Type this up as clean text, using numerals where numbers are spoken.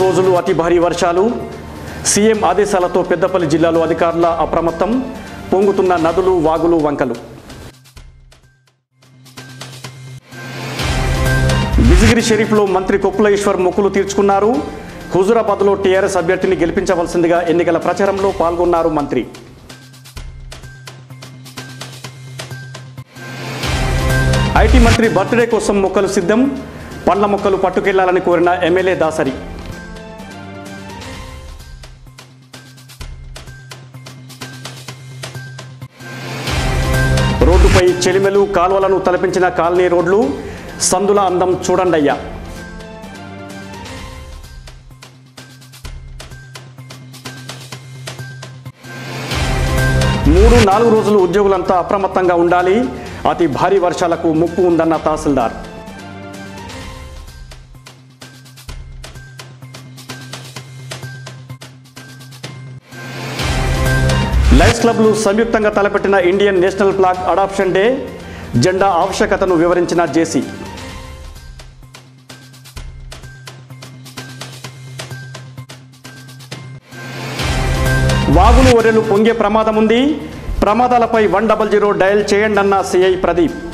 రోజులు అతి భారీ వర్షాలు. సీఎం ఆదేశాలతో పెద్దపల్లి జిల్లాలో అధికారుల అప్రమత్తం. పొంగుతున్న నదులు, వాగులు, వంకలు. బిజిగిరి షరీఫ్లో మంత్రి కొప్పుల ఈశ్వర్ మొక్కులు తీర్చుకున్నారు. హుజూరాబాద్లో టీఆర్ఎస్ అభ్యర్థిని గెలిపించవలసిందిగా ఎన్నికల ప్రచారంలో పాల్గొన్నారు మంత్రి. ఐటీ మంత్రి బర్త్డే కోసం మొక్కలు సిద్ధం. పండ్ల మొక్కలు పట్టుకెళ్లాలని కోరిన ఎమ్మెల్యే దాసరి. రోడ్డుపై చెలిమెలు, కాలువలను తలపించిన కాలనీ రోడ్లు. సందుల అందం చూడండయ్యా. మూడు 4 రోజులు ఉద్యోగులంతా అప్రమత్తంగా ఉండాలి. అతి భారీ వర్షాలకు ముప్పు ఉందన్న తహసీల్దార్. లయన్స్ క్లబ్లు సంయుక్తంగా తలపెట్టిన Indian national flag adoption day. జెండా ఆవశ్యకతను వివరించిన జేసీ. వాగులు, ఒరెలు పొంగే ప్రమాదం ఉంది. ప్రమాదాలపై 100 డయల్ చేయండన్న సిఐ ప్రదీప్.